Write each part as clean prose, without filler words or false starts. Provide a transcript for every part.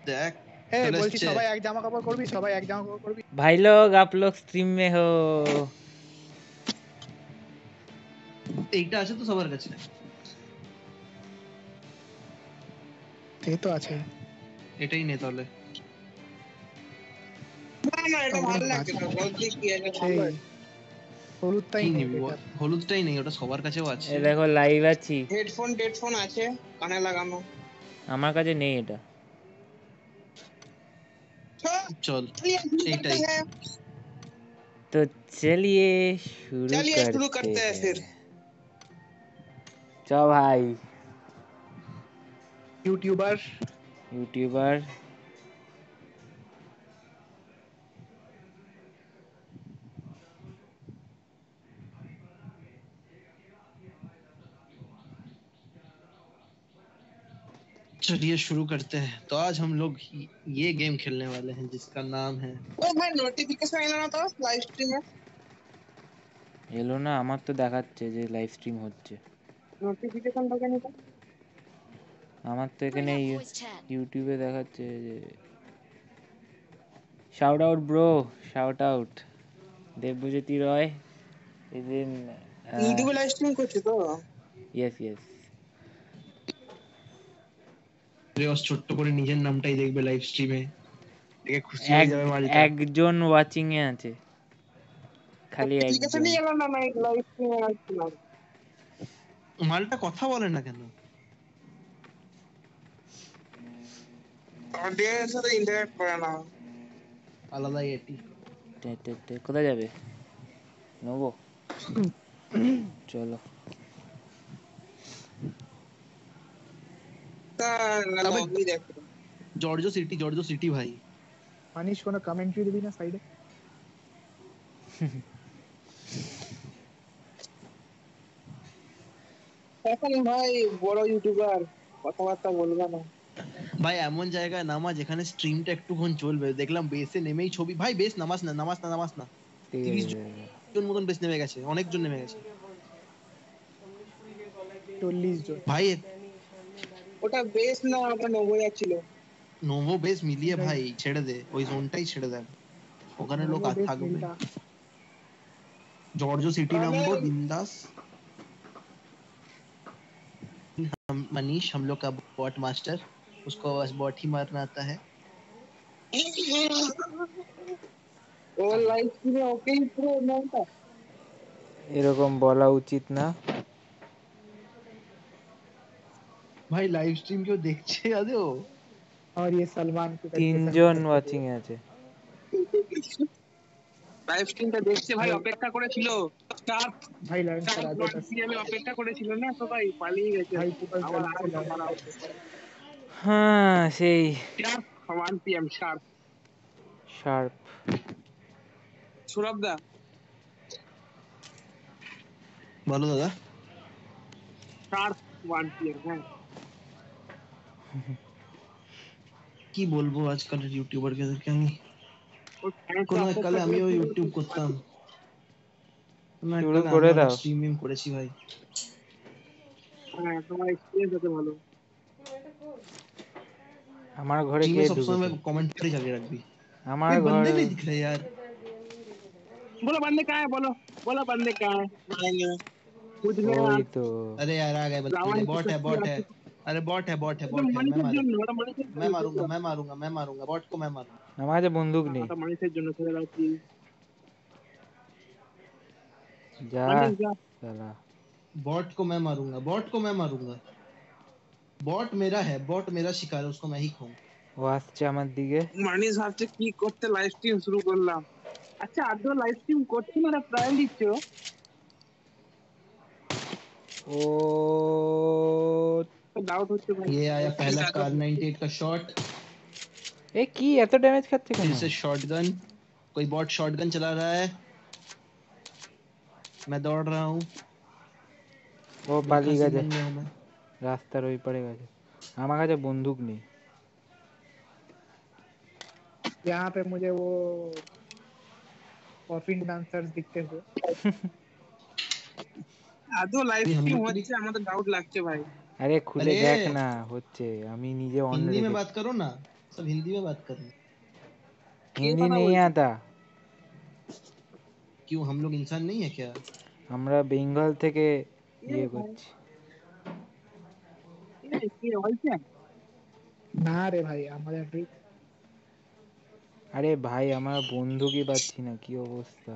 দেখ ए চলে बोलছি এসছে সবাই এক জামা কাপড় করবি, সবাই এক জামা কাপড় করবি। भाई लोग आप लोग स्ट्रीम में हो? এইটা আছে তো সবার কাছে? সে তো আছে। এটাই নে তাহলে। না না এটা ভালো লাগছে না, বলছি কি এটা ভালো সেই হলুদটাই কি নেই নিবি বল? বেটার। হলুদটাই নেই, ওটা সবার কাছেও আছে। ये देखो लाइव আছি, হেডফোন আছে কানে লাগানো। আমার কাছে নেই এটা। চল चलिए शुरू करते এইটাই। हैं। तो चलिए शुरू चलिए शुरू करते करते हैं फिर। हैं। चलो भाई यूट्यूबर यूट्यूबर चलिए शुरू करते हैं। तो आज हम लोग ये गेम खेलने वाले हैं जिसका नाम है ओ भाई নোটিফিকেশন এলো না তো লাইভ স্ট্রিমে? এলো না, আমার তো দেখাচ্ছে যে লাইভ স্ট্রিম হচ্ছে। নোটিফিকেশন ঢোকেনি তো? আমার তো এখানে ইউটিউবে দেখাচ্ছে যে shout out bro, shout out Debjyoti Roy ইদিন। ইউটিউবে লাইভ স্ট্রিম করছে তো? Yes yes. রেওস ছোট্ট করে নিজের নামটাই দেখবে লাইভ স্ট্রিমে, দেখে খুশি হয়ে যাবে মালটা। একজন ওয়াচিং এ আছে, খালি একজন। নোটিফিকেশনই এলো না লাইভ স্ট্রিমে আসছিলাম। মালটা কথা বলে না কেন? অডিয়েন্স সাথে ইন্টারঅ্যাক্ট করে না। আলাদাই এটি। কোথায় যাবে নেবো? চলো তা লবি দেখো। জর্জো সিটি ভাই। মানিস কোনো কমেন্ট্রি দিবি না সাইডে? এখন ভাই বড় ইউটিউবার, কথাবার্তা বলবে না ভাই এমন জায়গায় নামা যেখানে স্ট্রিমটা একটুক্ষণ চলবে। দেখলাম বেসে নেমেই ছবি, ভাই বেস নামাস না। 30 জন মতন বেস নেমে গেছে, অনেকজন নেমে গেছে 40 জন ভাই। ওটা বেশ না, ওটা নোভো ছিল। নোভো বেস মিলিয়ে ভাই ছেড়ে দে, ওই জোনটাই ছেড়ে দে, ওখানে লোক আর থাকবে। जॉर्जो सिटी नंबर बिंदास। मनीष हम लोग का बॉट मास्टर, उसको बस बॉट ही मारना आता है। ও লাইভ স্ট্রিমে ওকেই পুরো নামটা এরকম বলা উচিত না भाई लाइव स्ट्रीम क्यों देखছে আদৌ? और ये सलमान की তিনজন ওয়াচিং এ আছে। লাইভ স্ট্রিমটা দেখছে ভাই, অপেক্ষা করেছিল স্টার भाई लाइन पर आ जाता সিরিয়ালে অপেক্ষা করেছিল না সবাই, পালিয়ে গেছে भाई पूरा আবার जल्दी से মারা लाइन হচ্ছে। হ্যাঁ সেই 1 PM sharp sharp. Sourav da বলো দাদা। Sharp 1 PM। হ্যাঁ কি বলবো আজকালের ইউটিউবারদেরকে আমি। কোনো এককালে আমিও ইউটিউব করতাম, শুরু করে দাও। স্ট্রিমিং করেছি ভাই। হ্যাঁ তোমার এক্সপেরিয়েন্স আছে ভালো। আমার ঘরে কে स्ट्रीम में सबसे ঢুকেছে? मैं कमेंट्री जाके रख दी। আমার कोई बंदे ঘরে नहीं दिख रहे यार। बोलो बंदे कहाँ है, बोलो बोलो बंदे कहाँ है, आएंगे कुछ नहीं ওই यार। তো अरे यार आ गए बंदे। बॉट है अरे बॉट है मैं मारूंगा बॉट को मैं मारूंगा। আমার কাছে বন্দুক নেই। মানুষের জন্য ছেড়ে রাখছি যা যা শালা। बॉट को मैं मारूंगा। बॉट मेरा है, बॉट मेरा शिकार है, उसको मैं ही खाऊं। ও আসছে আমার দিকে। মানিস ভাবছে কি করতে লাইভ স্ট্রিম শুরু করলাম। আচ্ছা আদৌ লাইভ স্ট্রিম করছি না, ট্রায়াল দিচ্ছ? ও ডাউট হচ্ছে ভাই। ये आया पहला कार 98 का शॉट। এ কি এত ড্যামেজ খাচ্ছে কেন? फिर से शॉटगन, कोई बॉट शॉटगन चला रहा है। मैं दौड़ रहा हूँ। ও পালিয়ে গেছে, में हूँ मैं। রাস্তার ওই পারে গেছে। আমার কাছে বন্দুক নেই। यहाँ पे मुझे वो कॉफिन डांसर्स दिखते हुए। আদৌ লাইভ স্ট্রিম হচ্ছে আমাদের ডাউট লাগছে ভাই। আরে খুলে দেখ না হচ্ছে, আমি নিজে অন हिंदी में রেখে। बात करो ना। सब हिंदी में बात कर रहे हैं। हिंदी नहीं आता। क्यों हम लोग इंसान नहीं है क्या? আমরা বেঙ্গল থেকে ইয়ে করছি। কি হয়েছে? না রে ভাই আমাদের ঠিক আরে ভাই আমার বন্ধুকে পাচ্ছি না, কি অবস্থা।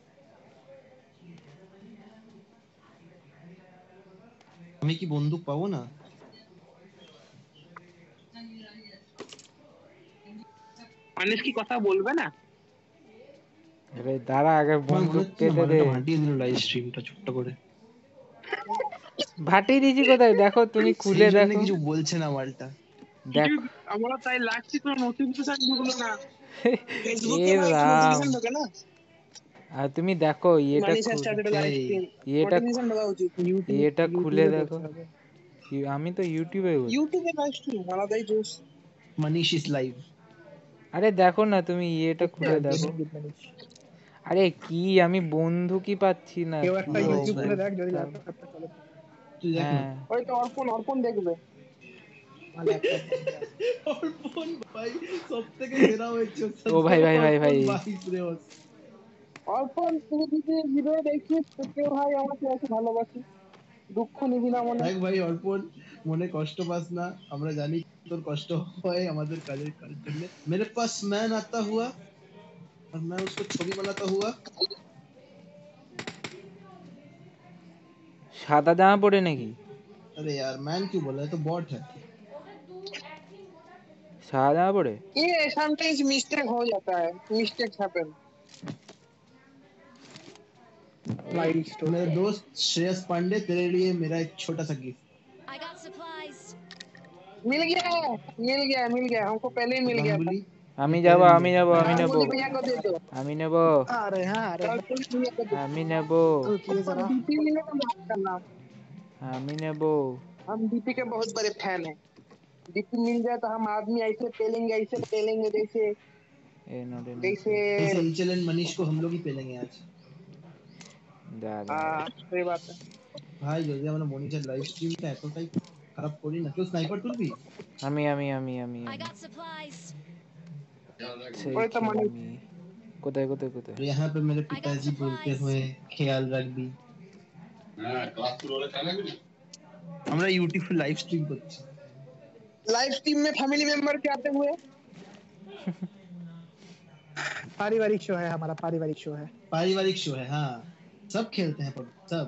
আমি কি বন্দুক পাবো না? মানুষ কি কথা বলবে না? আরে দাঁড়া আগে আমার মনে বন্দুক হচ্ছে না পেতে দে। মালটা ভাটিয়ে দিল লাইভ স্ট্রিমটা ছোট্ট করে। ভাটিয়ে দিয়েছি কোথায় দেখো, তুমি খুলে সেই জন্য দেখো। কিছু বলছে না মালটা। দেখো আমরা তাই লাগছি, কোনো নোটিফিকেশন ঢুকলো না। এ ফেসবুকে ভাই রাম, নোটিফিকেশন ঢোকে না। আর তুমি দেখো এটা মানিশ স্টার্টেড লাইভ স্ট্রিম, এটা নোটিফিকেশন ঢোকা উচিত। এটা খুলে ইউটিউবে দেখো। করতে হবে। আমি তো ইউটিউবে বলছি। ইউটিউবে লাইভ স্ট্রিম আলাদাই জোস। Manish is live. আরে দেখো না তুমি এটা খুলে দেখো। Gaming with Manish। আরে কি আমি বন্ধু কি পাচ্ছি না, কেউ কি একটা ইউটিউব খুলে দেখ যদি অবস্থা। ল্যাপটপটা চলে। তুই দেখ না। হ্যাঁ ওই তো অর্পণ দেখবে। আমার ল্যাপটপ বন্ধ আছে। অর্পণ ভাই সবথেকে সেরা হয়েছে। ও ভাই ভাই ভাই ভাই ভাই শ্রেয়স। অর্পণ তুমি যদি ভিডিও দেখিস তো ভাই আমাকে এসে ভালোবাসি, দুঃখ নিবি না মনে। দেখ ভাই অর্পণ, মনে কষ্ট পাস না, আমরা জানি তোর কষ্ট হয় আমাদের কাজের জন্য। मेरे पास मैन आता हुआ और मैं उसको ছবি बनाता हुआ। সাদা জামা পরে নাকি? अरे यार मैन क्यों बोला, है तो बॉट है। সাদা জামা পরে? ये समटाइम्स मिस्टेक हो जाता है, मिस्टेक्स हैपन। Wild story. मेरे दोस्त श्रेयस पांडे, तेरे लिए मेरा एक छोटा सा गिफ्ट। I got supplies. मिल गया मिल गया, हमको पहले ही मिल गया था। गांगुली আমি ये যাব तेरे আমি लिए। যাব আমি নেব गांगुली भैया को दे दो। আমি নেব अरे हाँ अरे गांगुली भैया को दे दो। আমি নেব रुकिए जरा। डीपी मिले तो बात करना। আমি নেব। हम डीपी के बहुत बड़े फैन हैं। डीपी मिल जाए तो हम आदमी ऐसे पेलेंगे जैसे এ নড়ে जैसे जैसे इंचल एंड मनीष को हम लोग ही पेलेंगे आज। দাদা सही बात है। ভাই যদি আমরা মনিটার লাইভ স্ট্রিমটা এতটাই খারাপ করি না, কেউ স্নাইপার তুলবি? আমি আমি আমি আমি I আমি got supplies. সেই ওই তো কি মানে আমি কোথায় কোথায় কোথায় तो यहाँ पे मेरे पिताजी बोलते हुए ख्याल रखबी। আমরা ইউটিউবে লাইভ স্ট্রিম করছি। लाइव स्ट्रीम में फैमिली मेंबर के आते हुए पारिवारिक शो है हमारा, पारिवारिक शो है। पारिवारिक शो है हाँ, सब खेलते हैं पर सब।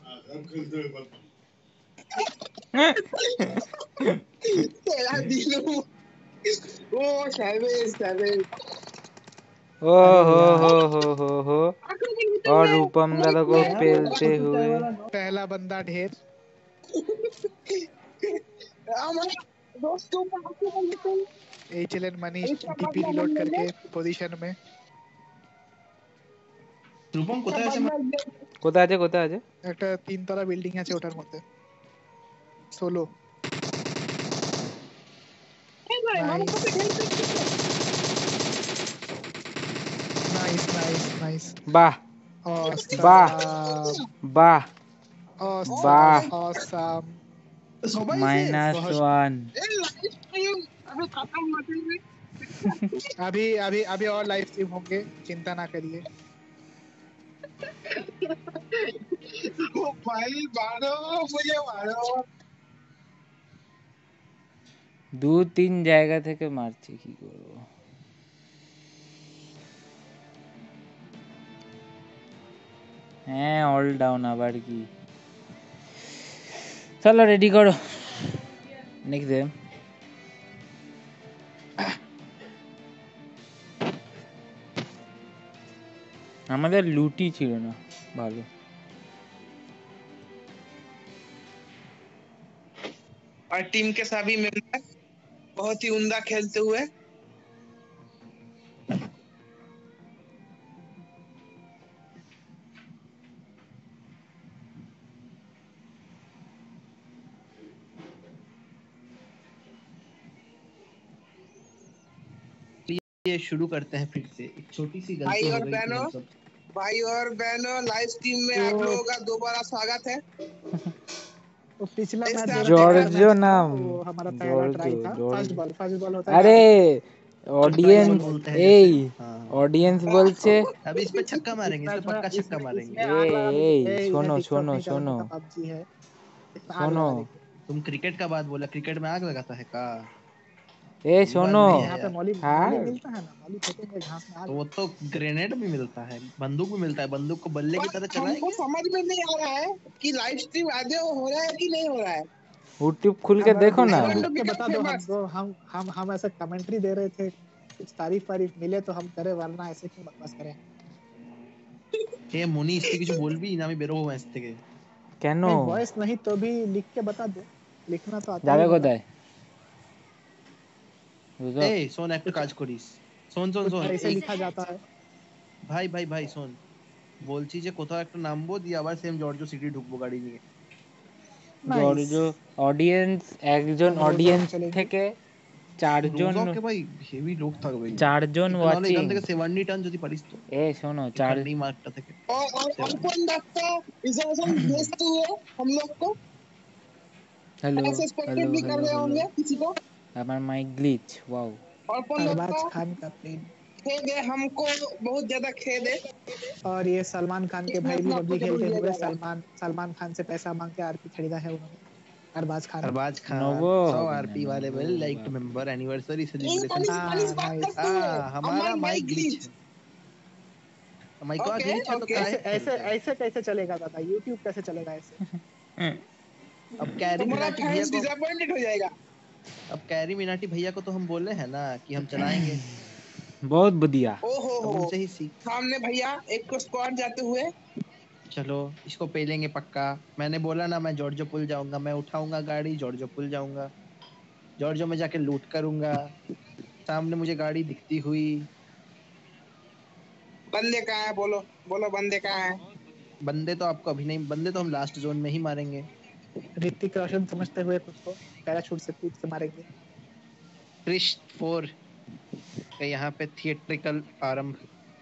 तेरा दिल ओ सैवेज ओ हो और रूपम दादा को पेलते हुए पहला बंदा ढेर। हमारे दोस्तों को आके बोलते हैं एचएलएन मनीष डीपी रिलोड करके पोजीशन में। রূপম কোথায় আছে? কোথায় আছে কোথায় আছে? একটা তিনতলা বিল্ডিং আছে ওটার মধ্যে। সোলো। Nice nice nice. বাহ বাহ বাহ বাহ ऑसम। সবাই -1 अबे खत्म मत हुए। अभी अभी अभी और लाइव स्ट्रीम होंगे, चिंता ना करिए। ओ भाई मारो मुझे मारो। 2-3 জায়গা থেকে মারছি, কি করব। হ্যাঁ অল ডাউন আবার কি। চলো রেডি করো নেক্সট গেম। আমাদের লুটি ছিল না ভালো। और टीम के सभी मेंबर बहुत ही उम्दा खेलते हुए। ये शुरू करते हैं फिर से। एक छोटी सी भाई गलती हो और गई थी बहनों, हम सब। भाई और बहनों लाइव स्ट्रीम में आप लोगों का दोबारा स्वागत है। वो पिछला इस मैच साल जो बेकार जॉर्जो मैच था नाम, वो हमारा पहला ट्राई जॉर्जो था। जॉर्जो फर्स्ट बॉल होता है याद है? अरे सरप्राइज बॉल ऑडियंस बोलते हैं ए जैसे। हाँ ऑडियंस बोलছে अभी इस पे छक्का इस मारेंगे, इस पे मैच में पक्का छक्का इसमें मारेंगे। आग लगा देंगे। ये शोनो टिकटॉक शोनो नहीं चलाने शोनो का पबजी है, इसमें आग शोनो लगा देंगे। तुम क्रिकेट का बात बोला, क्रिकेट में आग लगाता है का? ए ये बात शोनो नहीं भाई है यहाँ पे यार। मौली मौली हाँ मिलता है ना, मौली फेंकेंगे घास में आग तो वो लगा तो ग्रेनेड भी मिलता है, बंदूक भी मिलता है, बंदूक को बल्ले की तरह बस हमको चलाएंगे। समझ में नहीं आ रहा है कि लाइव स्ट्रीम आगे हो रहा है कि नहीं हो रहा है। यूट्यूब खुल देंगे। के हमारा देखो आई ना। दूसरा वांट लिख टू के बिकम बता दो फेमस। हमको, हम ऐसे कमेंट्री दे रहे थे, कुछ तारीफ वारीफ मिले तो हम करे, वरना ऐसे क्यों बकवास करें। हे मुनीस তুই কিছু বলবি না? আমি বের হবো ম্যাচ থেকে। কেন नहीं वॉइस नहीं तो भी लिख के बता दो, लिखना तो आता ही যাবে होगा। কোথায় বুঝো এই শোন, একটা कुछ কাজ করিস। শোন শোন कुछ শোন ऐसे এই लिखा जाता है। ভাই শোন, বলছি যে কোথাও একটা নামবো, দিয়ে আবার সেম জর্জো সিটি ঢুকবো গাড়ি নিয়ে। नाइस। জর্জো অডিয়েন্স একজন हम रोज অডিয়েন্স चलेंगे। থেকে চারজন রোজকে ভাই হেভি লোক থাকবে কিন্তু। চারজন একটু নাহলে ওয়াচিং এখান থেকে 70 টান যদি পারিস তো, এ শোনো চার এখানেই মার্কটা থেকে और 70। कौन डॉक्टर रिजर्वेशन भेजते हुए हम लोग को হ্যালো ऐसे स्पेक्टेट হ্যালো भी कर হ্যালো रहे হ্যালো होंगे किसी को। আমার মাইক গ্লিচ ওয়াও और कौन अरबाज डॉक्टर खान का प्लेन। खेद है हमको, बहुत ज्यादा खेद है। और ये सलमान खान के इस भाई मैच भी में आपको पबजी जरूर खेलते लिया हुए जाएगा। सलमान खान से पैसा मांग के आरपी खरीदा है उन्होंने, अरबाज खान। अरबाज खान नोवो 100 হবে না आरपी वाले नोवो विल लाइक टू বাপরে member anniversary in celebration. Manish बात नाइस। करते हुए हमारा अमन भाई माइक ग्लिच ग्लिच। है, माइक का ओके ग्लिच है तो ओके, ऐसे काहे ऐसे खेलते हैं? ऐसे कैसे चलेगा दादा, यूट्यूब कैसे चलेगा ऐसे। अब कैरी तुम्हारा मिनाटी भैया फैंस को डिसअपॉइंटेड हो जाएगा। अब कैरी मिनाटी भैया को तो हम बोले हैं ना कि हम चलाएंगे, बहुत बढ़िया ओ अब हो, उनसे ही सीख। सामने भैया एक को स्क्वाड जाते हुए। चलो इसको पेलेंगे पक्का। मैंने बोला ना, मैं जॉर्जो पुल जाऊंगा, मैं उठाऊंगा गाड़ी, जॉर्जो पुल जाऊंगा, जॉर्जो में जाके लूट करूंगा। सामने मुझे गाड़ी दिखती हुई। बंदे कहाँ है, बोलो बोलो बंदे कहाँ है। बंदे तो आपको अभी नहीं, बंदे तो हम लास्ट जोन में ही मारेंगे। ऋतिक रोशन समझते हुए खुद को पैराशूट से कूद के मारेंगे। क्रिश 4 का यहाँ पे थिएट्रिकल आरंभ।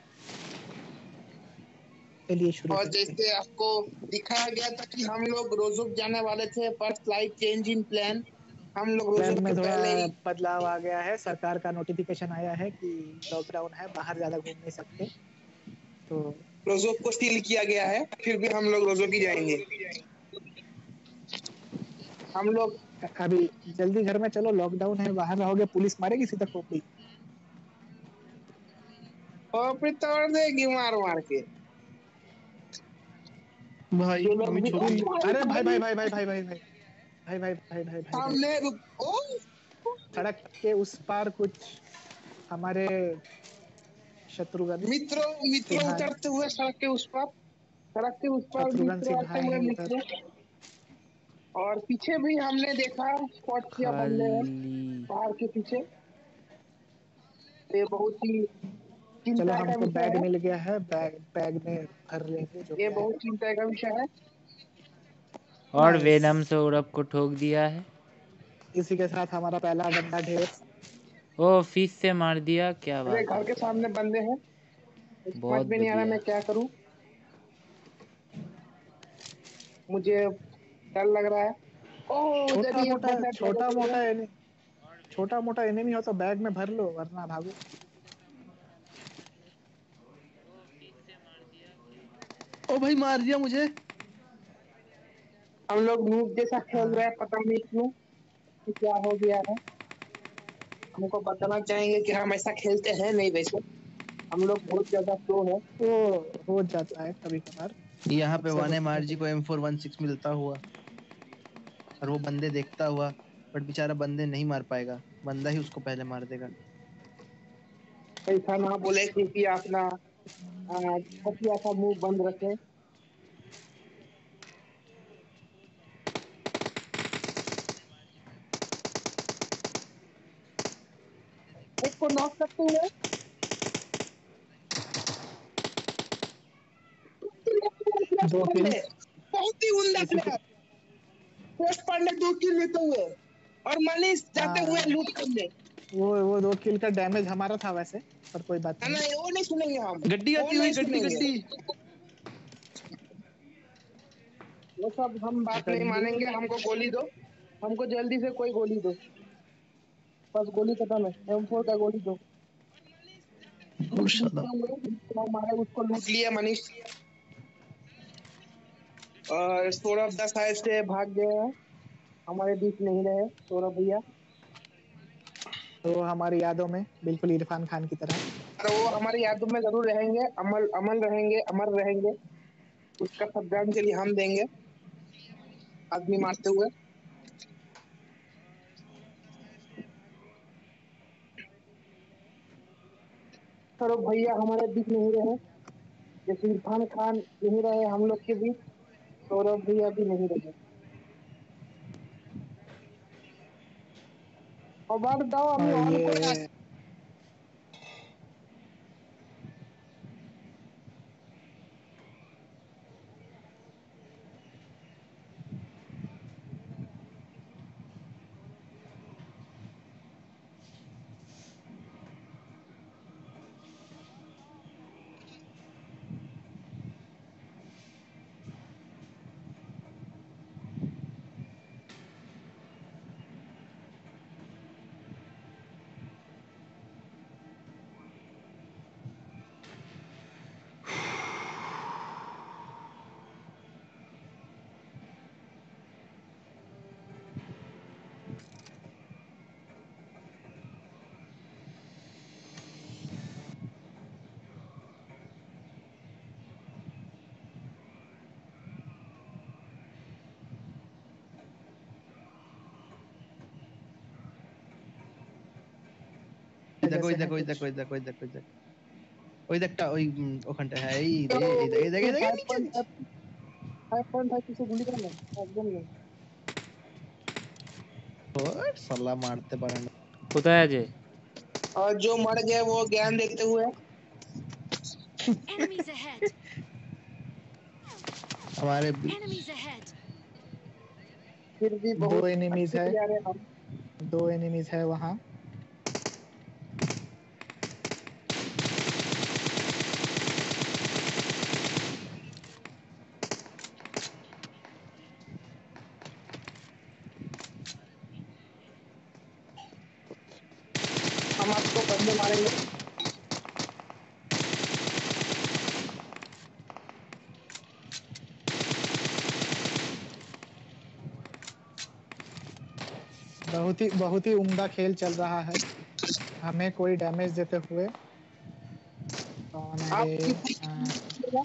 चलिए शुरू और करते हैं। जैसे आपको दिखाया गया था कि हम लोग रोजोक जाने वाले थे, पर स्लाइड चेंज इन प्लान। हम लोग रोजोक प्लान में के थोड़ा पहले ही बदलाव आ गया है, सरकार का नोटिफिकेशन आया है कि लॉकडाउन है, बाहर ज्यादा घूम नहीं सकते, तो रोजोक को सील किया गया है। फिर भी हम लोग रोजोक ही जाएंगे। हम लोग अभी जल्दी घर में चलो, लॉकडाउन है, बाहर रहोगे पुलिस मारेगी सीधा खोपड़ी। फिर तोड़ देगी मार मार के। भाई जो लोग अभी भी छोटी अरे भाई भाई भाई भाई भाई भाई भाई भाई भाई भाई भाई भाई भाई सामने ओ सड़क के उस पार कुछ हमारे शत्रुघ्न मित्रों मित्रों सिन्हा उतरते हुए सड़क के उस पर, सड़क के उस पर शत्रुघ्न मित्र सिन्हा आते हुए है उधर। मित्र। और पीछे भी हमने देखा स्पॉट किया बंदे हैं खाली पहाड़ के पीछे। ये बहुत ही चलो चिंता का हमको विषय बैग है। मिल गया है, बैग बैग में भर लेंगे जो ये भी बहुत आएगा। चिंता का विषय है। और नाइस। वेनम सौरभ को ठोक दिया है। इसी के साथ हमारा पहला बंदा ढेर। ओ फिश से मार दिया, क्या मेरे बात घर है, के सामने बंदे हैं, समझ बहुत में नहीं आ रहा बढ़िया। मैं क्या करूं। मुझे डर लग रहा है। ओह उधर छोटा भी एक मोटा बंदा छोटा टेबल पे। मोटा छोटा मोटा एनिमी हो तो बैग में भर लो, वरना भागो। ओ भाई मार दिया मुझे। हम लोग नूब जैसा खेल रहे हाँ हैं, पता नहीं क्यों कि क्या हो गया है। हमको बताना चाहेंगे कि हम ऐसा खेलते हैं नहीं, वैसे हम लोग बहुत ज्यादा प्रो है। वो हो जाता है कभी कभार, यहाँ पे अक्सर वन एम होता आर है जी को कभी। M416 मिलता हुआ, और वो बंदे देखता हुआ, बट बेचारा बंदे नहीं मार पाएगा, बंदा ही उसको पहले मार देगा। ऐसा ना बोले कि अपना हथिया का मुंह बंद रखे। एक को नॉक करते हुए दो किल्स बहुत ही उम्दा इसी के। प्लेयर। पोस्ट पांडे 2 किल लेते हुए और मनीष जाते हुए हाँ लूट करने। वो 2 किल का डैमेज हमारा था वैसे, पर कोई बात नहीं। नहीं वो नहीं सुनेंगे हम, गड्डी वो आती हुई, नहीं गड्डी सुनेंगे। गड्डी। वो सब हम बात नहीं मानेंगे, हमको गोली दो, हमको जल्दी से कोई गोली दो, बस गोली खत्म है, M4 का गोली दो। Oh, shut up. हमारे उसको लूट लिया मनीष, और सौरभ दा शायद से भाग गए हैं, हमारे बीच नहीं रहे सौरभ भैया। तो हमारी यादों में बिल्कुल इरफान खान की तरह। और वो हमारी यादों में जरूर रहेंगे, अमल अमल रहेंगे, अमर रहेंगे, उसका श्रद्धांजलि हम देंगे आदमी मारते हुए। सौरभ भैया हमारे बीच नहीं रहे, जैसे इरफान खान नहीं रहे हम लोग के बीच, सौरभ भैया भी नहीं रहे। और बात दाओ अभी और और ये कोई দেখো ওই जैसे हैं দেখো ওই कुछ। দেখো ওই দেখো ওই দেখো ওই দেখো ওই দেখটা ওই ওখানটা হ্যাঁ এই রে এই দেখ এই দেখ এই দেখ এই নিচে নিচে 5.5 किसे গুলি করলে একদম নেই। ওর সালা মারতে পারে না কোথায় আছে? और जो मर गए वो ज्ञान देखते हुए, Enemies ahead! हमारे Enemies ahead! फिर भी दो बहुत एनिमीज अच्छे है, प्लेयर है हम। 2 एनिमीज है वहाँ। हम आपको बंदे मारेंगे। बहुत ही उम्दा खेल चल रहा है, हमें कोई डैमेज देते हुए। कौन है रे? आपकी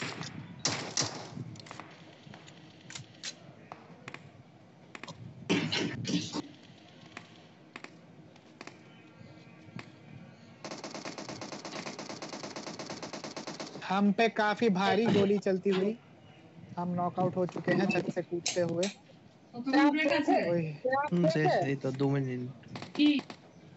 हम पे काफी भारी गोली चलती हुई हम नॉकआउट हो चुके हैं छत से कूदते हुए। ओए से এই তো 2 মিনিট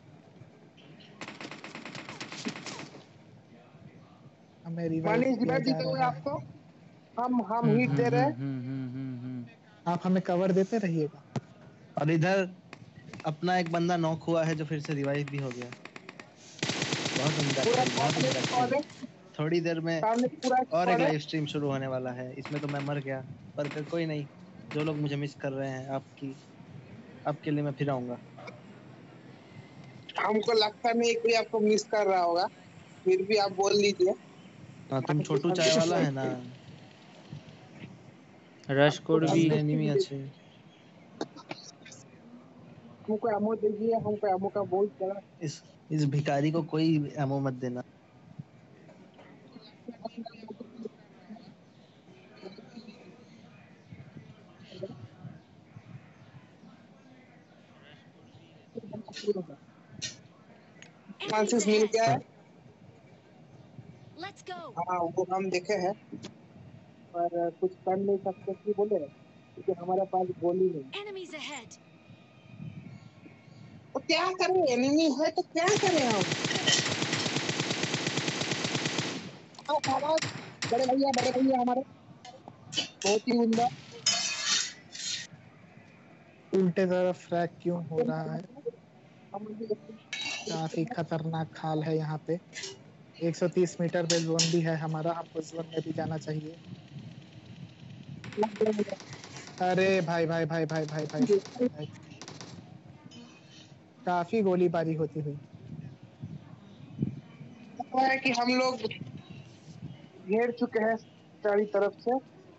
हमें रिवाइव मनीष किया भाई जा जीते हुए रहा है। आपको हम हिट दे रहे हैं। आप हमें कवर देते रहिएगा। और इधर अपना एक बंदा नॉक हुआ है जो फिर से रिवाइव भी हो गया बहुत उम्दा पूरा खेल बहुत उम्दा खेल थोड़ी देर में सामने पूरा और एक स्क्वाड है। लाइव स्ट्रीम शुरू होने वाला है इसमें तो मैं मर गया पर कोई नहीं जो लोग मुझे मिस कर रहे हैं आपके लिए मैं फिर आऊंगा हमको लगता नहीं कोई आपको मिस कर रहा होगा, फिर भी आप बोल लीजिए। हाँ तुम छोटू चाय वाला है ना रश করবি। सामने एनिमी আছে हमको एमो दीजिए, हमको एमो का बहुत बड़ा इस भिखारी को कोई एमो मत देना Enemies चांसेस मिल ahead! गया है। Let's go! हाँ वो हम देखे हैं, पर कुछ कर नहीं सकते कि बोले, क्योंकि हमारे पास गोली नहीं। Enemies ahead! तो क्या करें, एनिमी है तो क्या करें हम। आवाज बड़े भैया हमारे बहुत ही उम्दा। उल्टे तरफ फ्रैग क्यों हो रहा है? हम काफी खतरनाक हाल है यहाँ पे। 130 मीटर पे जोन भी है हमारा, हमको जोन में भी जाना चाहिए। अरे भाई भाई भाई भाई भाई भाई, भाई। काफी गोलीबारी होती हुई। लगता है कि हम लोग घेर चुके हैं चारों तरफ से,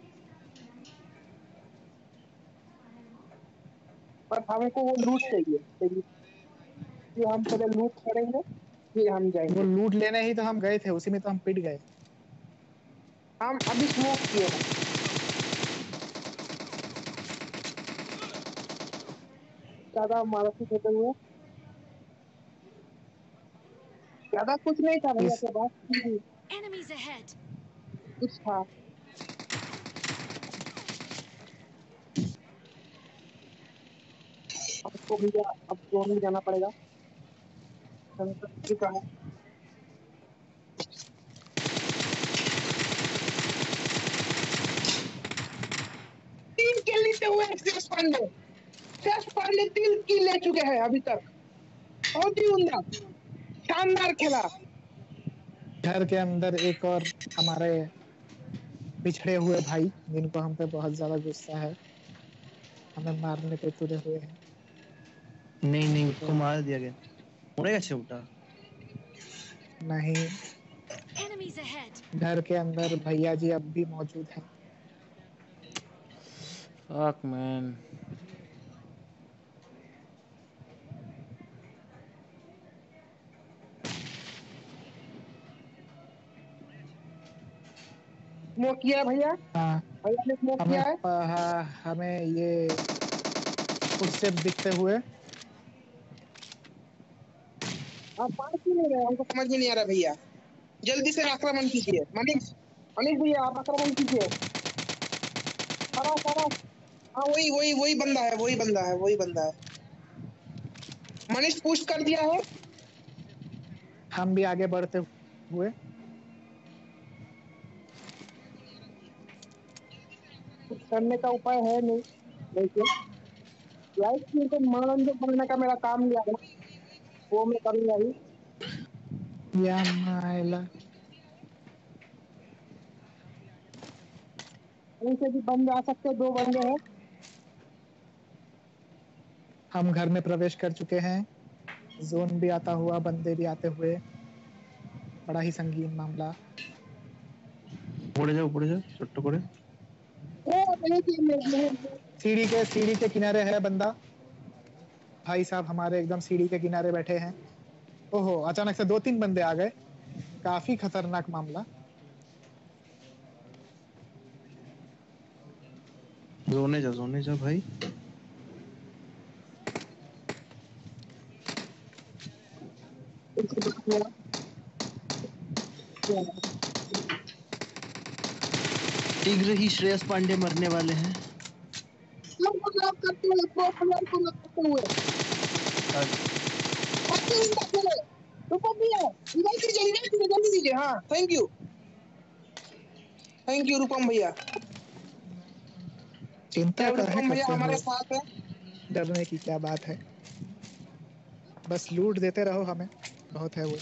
पर हमको वो लूट चाहिए, कि हम पहले लूट करेंगे फिर हम वो जाएंगे। लूट लेने ही तो हम गए थे, उसी में तो हम पिट गए। हम अभी स्मोक किए हैं, ज्यादा मारपीट होते हुए, ज्यादा कुछ नहीं था भैया इस के पास, Enemies ahead! कुछ था। आपको भैया अब जोन में जाना पड़ेगा, समय तो हो चुका है। 3 किल लेते हुए श्रेयस पांडे 3 किल ले चुके हैं अभी तक। बहुत ही उम्दा, शानदार खेला। घर के अंदर एक और हमारे पिछड़े हुए भाई, जिनको हम पे बहुत ज्यादा गुस्सा है, हमें मारने पे तुले हुए हैं। नहीं नहीं, तो उसको मार दिया गया। उड़ेगा छोटा। नहीं, Enemies ahead! घर के अंदर भैया जी अब भी मौजूद हैं। Fuck man. स्मोक किया है भैया, हाँ, भैया ने स्मोक किया है। हमें ये फुटस्टेप दिखते हुए। आप मार क्यों नहीं रहे, हमको समझ में नहीं आ रहा भैया। जल्दी से आक्रमण कीजिए मनीष, मनीष भैया आप आक्रमण कीजिए। सारा सारा, हाँ वही वही वही बंदा है, वही बंदा है, वही बंदा है। मनीष पुश कर दिया है। हम भी आगे बढ़ते हुए। कुछ करने का उपाय है नहीं, लेकिन लाइफ में तो मनोरंजन करने का मेरा काम लिया है, वो मैं करूंगा ही। या माइला, कहीं से भी बंदे आ सकते हैं, 2 बंदे हैं। हम घर में प्रवेश कर चुके हैं। जोन भी आता हुआ, बंदे भी आते हुए। बड़ा ही संगीन मामला। পড়ে যাও ছোট্ট করে। ओ नहीं थी नहीं, सीढ़ी के किनारे है बंदा। भाई साहब हमारे एकदम सीढ़ी के किनारे बैठे हैं। ओहो, अचानक से 2-3 बंदे आ गए। काफी खतरनाक मामला। जोने जा भाई। शीघ्र ही श्रेयस पांडे मरने वाले हैं। करते हुए प्रो प्लेयर को मत करते हुए काफी उम्दा खेले। रुको भैया, रिवाइव कीजिए जल्दी कीजिए। हाँ थैंक यू रूपम भैया। चिंता जब काहे रूपम भैया करते हमारे हो, साथ है। डरने की क्या बात है। बस लूट देते रहो हमें, बहुत है वो।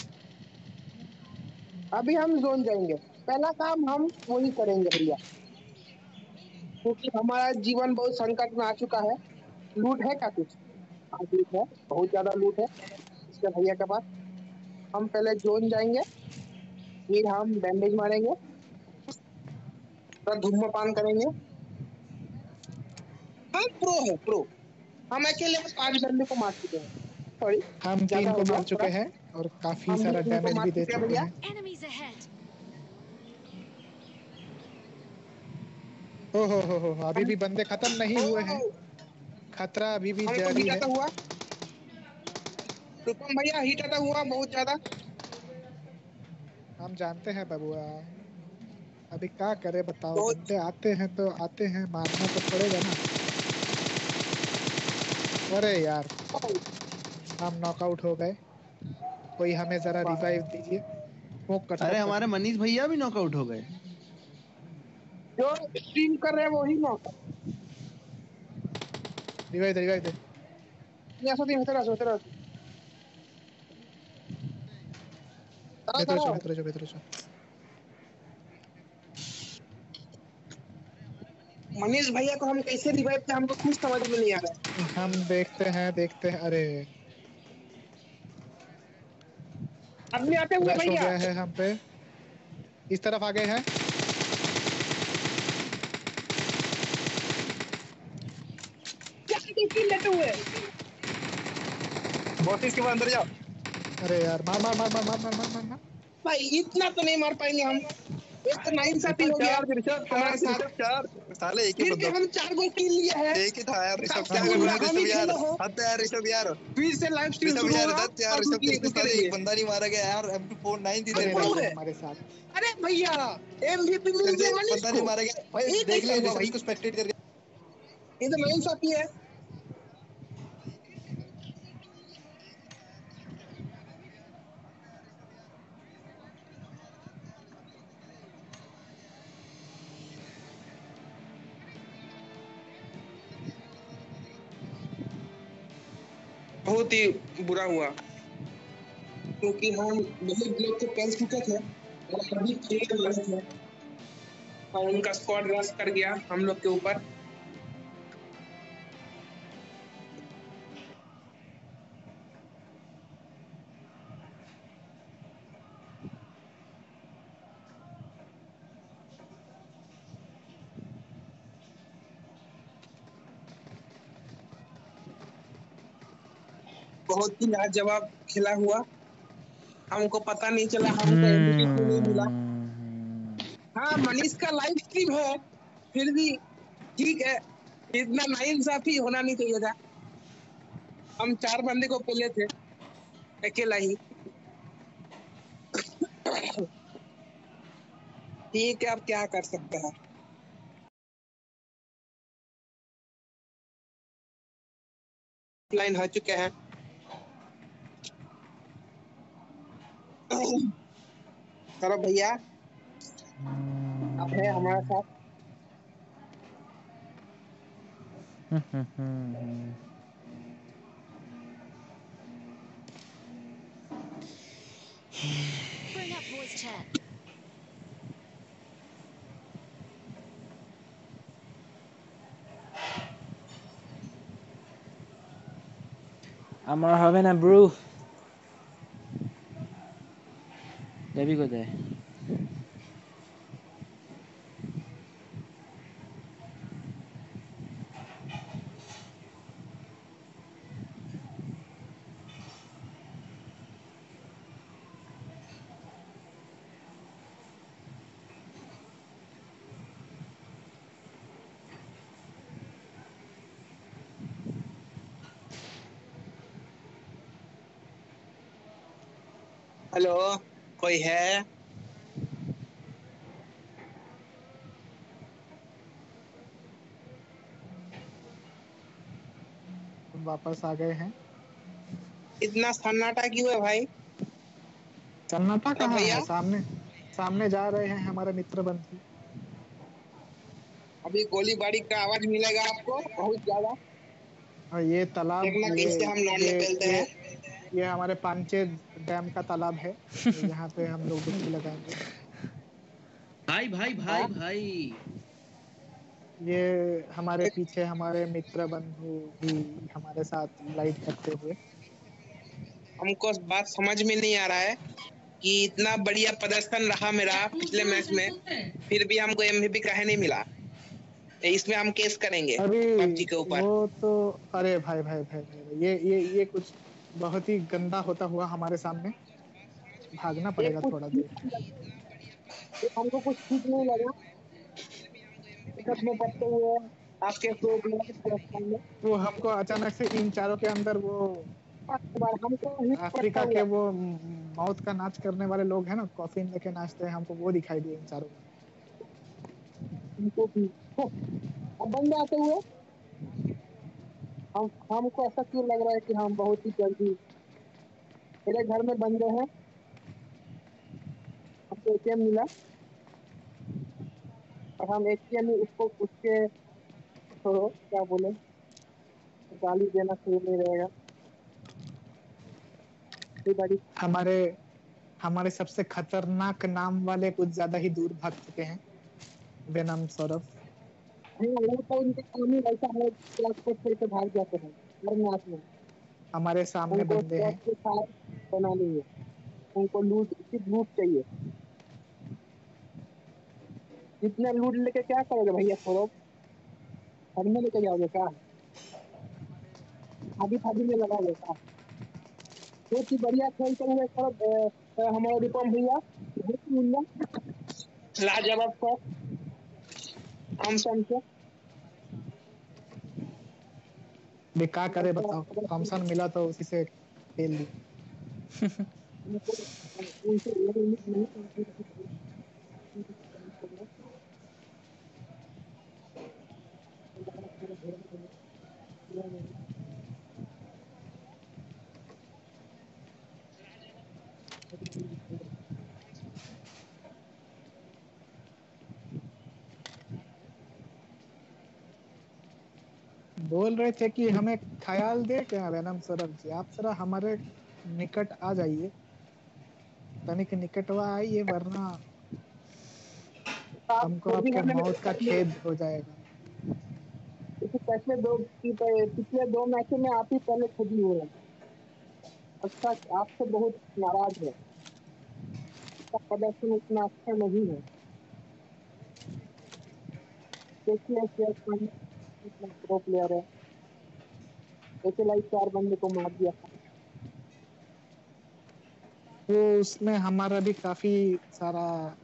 अभी हम जोन जाएंगे, पहला काम हम वही करेंगे भैया, क्योंकि हमारा जीवन बहुत संकट में आ चुका है। लूट है क्या कुछ? हाँ लूट है, बहुत ज्यादा लूट है इसके भैया के पास। हम पहले जोन जाएंगे, फिर हम बैंडेज मारेंगे, फिर धूम्रपान करेंगे। हम प्रो है प्रो, हम अकेले में 5 बंदे को मार चुके हैं। सॉरी, हम ज्यादा 3 हो को गया मार थोड़ा। चुके हैं और काफी हम भी सारा 3 को डैमेज मार भी दे चुके हैं चुके भैया। हैं। Enemies ahead! हो, अभी हम भी बंदे खत्म नहीं ओ हुए हैं। खतरा अभी भी हमको जारी हिट है। आता हुआ, रुपम भैया हिट आता हुआ बहुत ज्यादा। हम जानते हैं बबुआ, अभी क्या करे बताओ। बहुत बंदे आते हैं तो आते हैं, मारना तो पड़ेगा ना। अरे यार, हम नॉकआउट हो गए। कोई हमें जरा रिवाइव दीजिए। स्मोक कर अरे स्मोक कर। हमारे मनीष भैया भी नॉकआउट हो गए। जो स्ट्रीम कर रहे हैं वही नॉक। रिवाइव दे, रिवाइव दे। होते रहो। भीतर करो। चो, भीतर चो, भीतर चो। मनीष भैया को हम कैसे रिवाइव किया हमको कुछ समझ में नहीं आ रहा है। हम देखते हैं अरे आदमी आते हुए रश हो भैया गया है हम पे, इस तरफ आ गए हैं। क्या किल लेते हुए बॉस इसके बाद अंदर जाओ। अरे यार मार मार मार मार मार मार मार मार मार। भाई इतना तो नहीं मार पाएंगे हम। एक तो नाइंसाफी हो गया हमारे साथ। चार साले एक ही फिर भी बंदा हम 4 गो किल लिए हैं। एक ही था यार ऋषभ, सबसे क्या हाँ कर बुरा रहा है हम ही ऋषभ यार, खेले हो। हद है यार ऋषभ यार, फिर से लाइव स्ट्रीम ऋषभ शुरू यार होगा। दत्त यार, और ऋषभ तेरे रुकिए को रुके साले एक रहिए। बंदा नहीं मारा गया यार, MP4 9 थी बने तेरे प्रो पास, रहिए है। हमारे साथ। अरे भैया MVP मिल तेरे गया से एक मनीष बंदा को। नहीं मारा गया भाई, ये देख कैसा ले हुआ ऋषभ भाई? इसको स्पेक्टेट करके। ये तो नाइंसाफी है। बहुत ही बुरा हुआ क्योंकि हम बहुत लोग को पेल चुके थे और सभी खेल वाले थे और उनका स्क्वाड रश कर गया हम लोग के ऊपर। बहुत ही लाजवाब खेला हुआ। हमको पता नहीं चला हमको एमवीपी क्यों नहीं मिला। हाँ मनीष का लाइव स्ट्रीम है फिर भी ठीक है, इतना नाइंसाफी होना नहीं चाहिए था। हम 4 बंदे को पेले थे अकेला ही। ठीक है अब क्या कर सकते हैं। लाइन हो चुके हैं। सौरभ भैया आप है हमारे साथ। Bring up voice chat. আমার হবে না ব্রু, যাবি কোথায়? हेलो कोई है? वापस आ गए हैं। इतना सन्नाटा क्यों है भाई? सन्नाटा सौरभ कहाँ भैया है, सामने सामने जा रहे हैं हमारे मित्र बंधु। अभी गोलीबारी का आवाज मिलेगा आपको बहुत ज्यादा। और ये तालाब देखना कैसे हम लौंडे पेलते ये हैं। ये हमारे पांचे डैम का तालाब है, यहाँ पे हम लोग डुबकी लगाएंगे। भाई भाई भाई हाँ? भाई ये हमारे पीछे हमारे मित्र बंधु भी हमारे साथ लाइट करते हुए। हमको बात समझ में नहीं आ रहा है कि इतना बढ़िया प्रदर्शन रहा मेरा पिछले मैच में फिर भी हमको एमवीपी काहे नहीं मिला। इसमें हम केस करेंगे अभी पबजी के ऊपर। वो तो अरे भाई, ये कुछ बहुत ही गंदा होता हुआ हमारे सामने। भागना ये पड़ेगा कुछ थोड़ा ठीक दूर। नहीं लगा। ये हमको कुछ ठीक नहीं लगा टिकट में पड़ते हुए आपके शो में। वो हमको अचानक से इन चारों के अंदर वो बार हमको हिट पड़ता अफ्रीका के हुआ वो मौत का नाच करने वाले लोग हैं ना, कॉफिन लेके नाचते हैं, हमको वो दिखाई दिए इन चारों में। हमको भी अब बंदे आते हुए हमको ऐसा क्यों लग रहा है कि हम बहुत ही जल्दी मेरे घर में बंदे हैं। हमको एटीएम मिला और हम एटीएम में उसको उसके छोड़ो क्या बोले गाली देना सही नहीं रहेगा। ये बड़ी हमारे हमारे सबसे खतरनाक नाम वाले कुछ ज्यादा ही दूर भाग चुके हैं। वेनम सौरभ। हाँ, वो तो उनका काम ही ऐसा है कि आपको छोड़ के भाग जाते हैं मरनाथ में। हमारे सामने उनको बंदे स्क्वाड हैं। के साथ बना नहीं है। उनको लूट सिर्फ लूट चाहिए। जितना लूट लेके क्या करोगे भैया? छोड़ो, घर में लेके जाओगे क्या? शादी फादी में लगाओगे क्या? बहुत ही बढ़िया खेलते हुए सर हमारे रिपम भैया, बहुत ही उन्नत लाजवाब शॉट थॉमसन से। भी क्या करे बताओ, थॉमसन मिला तो उसी से खेल ली। बोल रहे थे कि हमें ख्याल दे क्या वैनम सौरभ जी, आप जरा हमारे निकट आ जाइए, तनिक निकटवा आइए, वरना आप हमको सभी आपके हमने मौत का खेद हो जाएगा। पिछले दो मैचों में आप ही पहले खुद ही हुए हैं। अच्छा, आपसे बहुत नाराज है। आपका प्रदर्शन उतना अच्छा नहीं है। देखिए शेयर कितना प्रो प्लेयर है। अकेला 4 बंदे को मार दिया था। वो उसमें हमारा भी काफी सारा,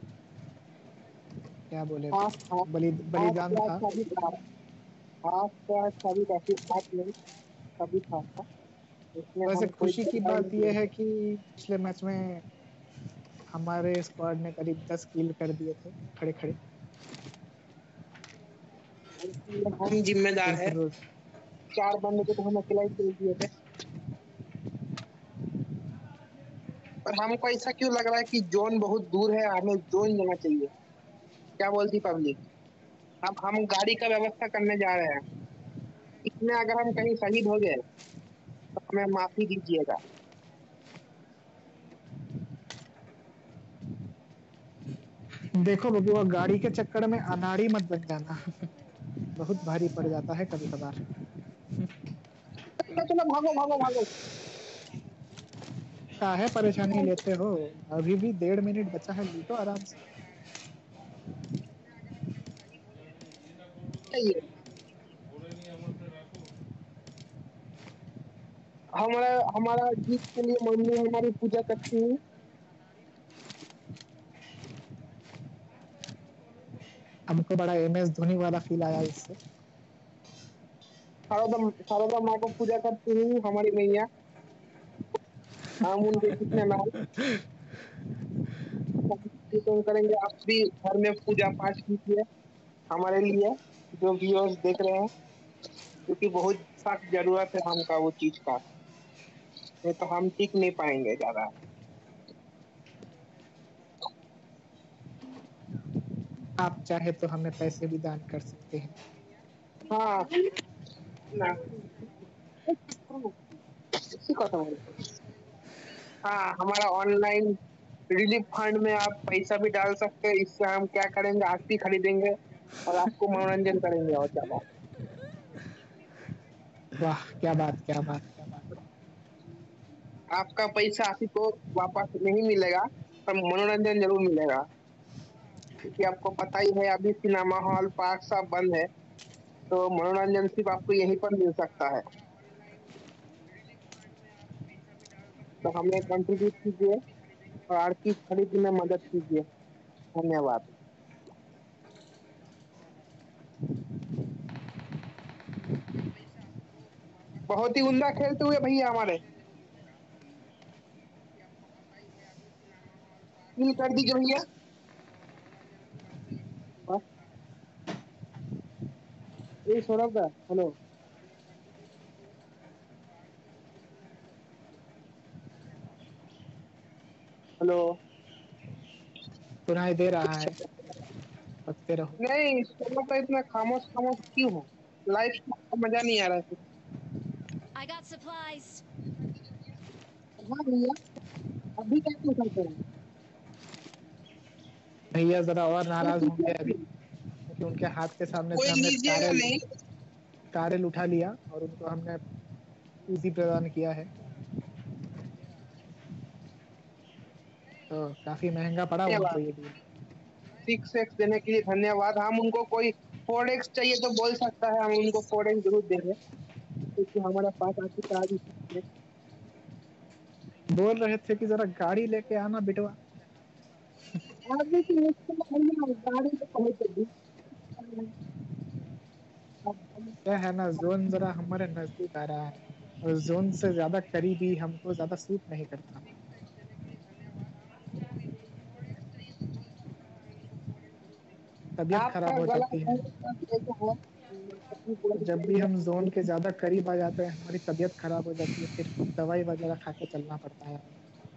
क्या बोले, आस पास आस बलिदान पास था। सभी था। आस पास सभी काफी आठ नहीं, सभी था। इसमें वैसे हम कोई खुशी की बदलाव बात नहीं यह है करते। कि पिछले मैच में हमारे स्क्वाड ने करीब 10 किल कर दिए थे खड़े खड़े। हम जिम्मेदार सिर्फ है। 4 बंदे को तो हम अकेला ही खेल दिए थे। और हमको ऐसा क्यों लग रहा है कि जोन बहुत दूर है, हमें जोन जाना चाहिए? क्या बोलती पब्लिक? हम गाड़ी का व्यवस्था करने जा रहे हैं। इसमें अगर हम कहीं शहीद हो गए तो हमें माफी दीजिएगा। देखो बबुआ, गाड़ी के चक्कर में अनाड़ी मत बन जाना, बहुत भारी पड़ जाता है कभी कभार। चलो चलो, भागो भागो भागो। काहे परेशानी लेते हो, अभी भी 1.5 मिनट बचा है, लूटो आराम से। चाहिए हमारा हमारा जीत के लिए मम्मी हमारी पूजा करती है। हमको बड़ा MS धोनी वाला फील आया इससे। शारदा माँ को पूजा करती हूँ हमारी मैया। हम उनके कितने नाम कीर्तन करेंगे। आप भी घर में पूजा पाठ कीजिए हमारे लिए, जो व्यूअर्स देख रहे हैं, क्योंकि बहुत सख्त जरूरत है हमका वो चीज का। नहीं तो हम टिक नहीं पाएंगे ज्यादा। आप चाहे तो हमें पैसे भी दान कर सकते हैं। हाँ ना, इसी को तो हाँ, हमारा ऑनलाइन रिलीफ फंड में आप पैसा भी डाल सकते हैं। इससे हम क्या करेंगे, आरती खरीदेंगे और आपको मनोरंजन करेंगे और ज्यादा। वाह, क्या बात, क्या बात, क्या बात। आपका पैसा आप ही को वापस नहीं मिलेगा, पर मनोरंजन जरूर मिलेगा। क्योंकि आपको पता ही है अभी सिनेमा हॉल पार्क सब बंद है, तो मनोरंजन सिर्फ आपको यहीं पर मिल सकता है। तो हमें कंट्रीब्यूट कीजिए और आरती खरीदने में मदद कीजिए। धन्यवाद। बहुत ही उम्दा खेलते हुए भैया हमारे किल कर दीजिए भैया। बस, ये सौरभ दा, हेलो। हेलो। सुनाई दे रहा है, बकते रहो। नहीं, सौरभ का इतना खामोश खामोश क्यों हो? लाइफ का मजा नहीं आ रहा है? I got supplies. हाँ भैया, अभी क्या क्यों करते हैं? भैया जरा और नाराज होंगे अभी, कि उनके हाथ के सामने कोई से हमने लीजिएगा नहीं। कारेल उठा लिया और उनको हमने ईजी प्रदान किया है। तो काफी महंगा पड़ा उनको ये डील। 6x देने के लिए धन्यवाद। हम उनको कोई 4x चाहिए तो बोल सकता है, हम उनको 4x जरूर देंगे, क्योंकि हमारे पास आती कार बोल रहे थे कि जरा गाड़ी लेके आना बिटवा। आगे की गाड़ी तो पहुंच क्या है ना, जोन जरा हमारे नजदीक आ रहा है और जोन से ज्यादा करीबी हमको ज्यादा सूट नहीं करता। तबीयत आपका खराब हो गला जाती है कैसा है? जब भी हम जोन के ज्यादा करीब आ जाते हैं, हमारी तबीयत खराब हो जाती है, फिर दवाई वगैरह खा के चलना पड़ता है।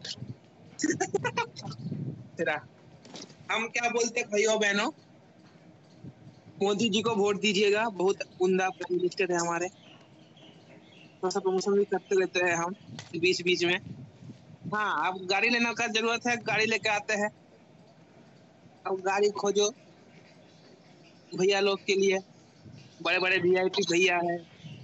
तेरा हम क्या बोलते भाइयों बहनों, मोदी जी को वोट दीजिएगा, बहुत उम्दा प्राइम मिनिस्टर है हमारे। थोड़ा सा प्रमोशन भी करते रहते हैं हम बीच बीच में। हाँ, अब गाड़ी लेने का जरूरत है, गाड़ी लेके आते हैं। अब गाड़ी खोजो भैया लोग के लिए, बड़े बड़े वीआईपी भैया है।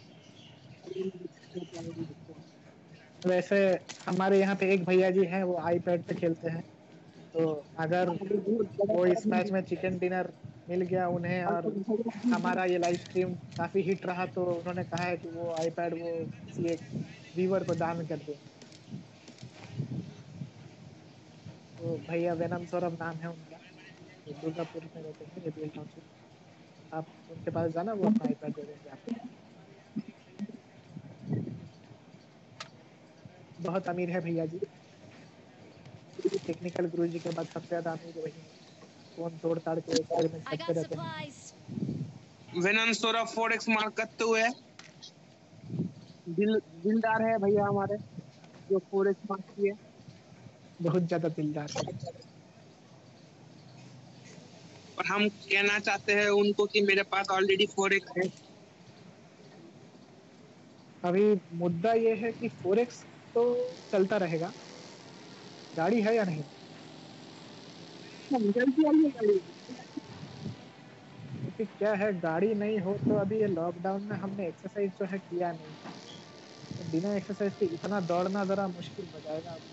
वैसे हमारे यहाँ पे एक भैया जी हैं, वो आईपैड पे खेलते हैं। तो अगर वो इस मैच में चिकन डिनर मिल गया उन्हें और हमारा ये लाइव स्ट्रीम काफी हिट रहा, तो उन्होंने कहा है कि वो आईपैड वो किसी एक व्यूअर को दान कर देंगे। तो भैया वेनम सौरभ नाम है उनका, तो दुर्गापुर में रहते हैं, एबीएल टाउनशिप। आप उनके पास जाना, वो अपना आईपैड दे देंगे आपको। बहुत अमीर है भैया जी। टेक्निकल गुरु जी के बाद सबसे ज्यादा अमीर वही है। फोन तोड़ ताड़ के एक्सपेरिमेंट I करते got रहते हैं। supplies. वेनन सोरा 4x मार करते हुए दिलदार है भैया हमारे, जो 4x मारती है। बहुत ज्यादा दिलदार है। और हम कहना चाहते हैं उनको कि मेरे पास ऑलरेडी 4x है। अभी मुद्दा ये है कि 4x तो चलता रहेगा, गाड़ी है या नहीं। जल्दी आइए गाड़ी। क्योंकि क्या है, गाड़ी नहीं हो तो अभी ये लॉकडाउन में हमने एक्सरसाइज जो है किया नहीं, तो बिना एक्सरसाइज के इतना दौड़ना जरा मुश्किल हो जाएगा अब।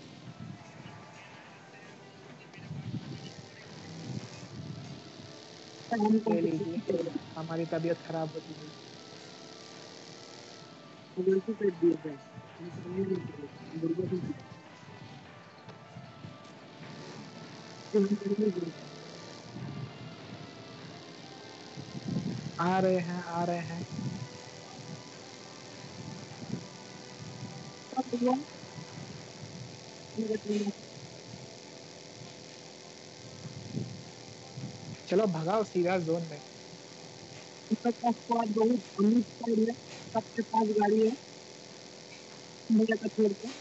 ले लीजिए, हमारी तबीयत खराब होती गई। गलती कर दिए थे। आ रहे हैं, आ रहे हैं। चलो भगाओ सीधा जोन में। बहुत अमीर साइड है, सबके पास गाड़ी है, भैया का छोड़ के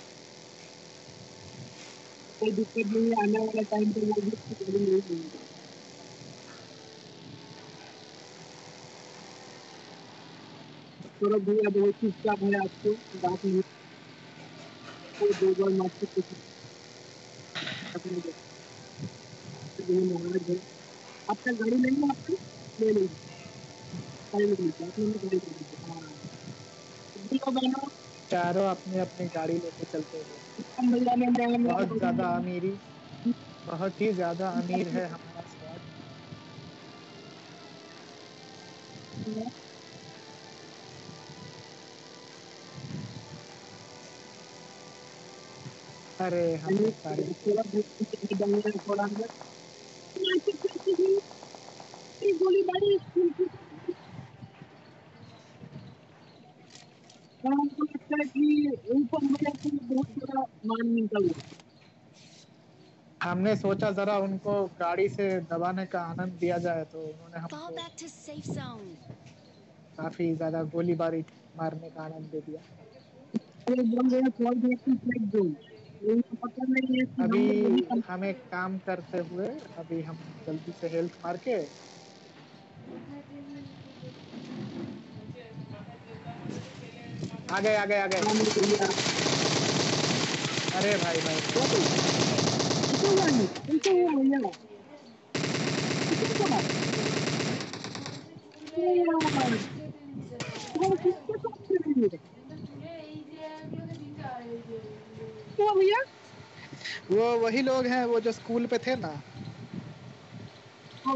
कोई दिक्कत नहीं है। आने वाला टाइम पे वो भी गाड़ी नहीं मिलेगी। सौरभ भैया बहुत चुपचाप है, आपको बात नहीं, कोई दो बार माफी नाराज है। आपका गाड़ी नहीं है, आपकी ले लीजिए, गाड़ी ले लीजिए, आपने गाड़ी ले लीजिए। हाँ, भैया बहनों, चारों अपनी अपनी गाड़ी लेके चलते हुए। हम भैया ने बहुत ज्यादा अमीरी, बहुत ही ज्यादा अमीर है हमारा स्क्वाड। अरे हमने गाड़ी गोलीबारी हमको लगता है कि ऊपर मेरे को बहुत बड़ा मान निकल रहा है। हमने सोचा जरा उनको गाड़ी से दबाने का आनंद दिया जाए, तो उन्होंने Fall हमको back to safe zone. काफी ज्यादा गोलीबारी मारने का आनंद दे दिया। ये बोल रहे हैं fall back to safe zone, उनको पता नहीं है कि अभी हम लोग वही हमें काम करते हुए, अभी हम जल्दी से हेल्थ मार के आ गए, आ गए, आ गए। काम किया। अरे भाई भाई भाई, कैसे हुआ है? कैसे हुआ भैया? कैसे हुआ? वो किसके साथ करेंगे? क्यों भैया? वो वही लोग हैं वो जो स्कूल पे थे ना। हाँ,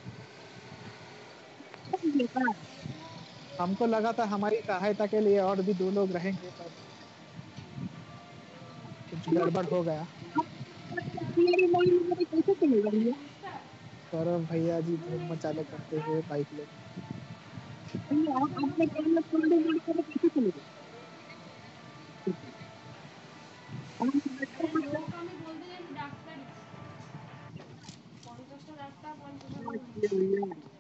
बेटा, हमको लगा था हमारी सहायता के लिए और भी 2 लोग रहेंगे, पर कुछ गड़बड़ हो गया। मेरी माँ मेरे कैसे चलेगा भैया? सौरभ भैया जी धूम मचाले करते हुए बाइक लेकर। भैया आप अपने काम में थोड़ी मोड़ी करे कैसे चलेगा? हम बच्चे बच्चे भैया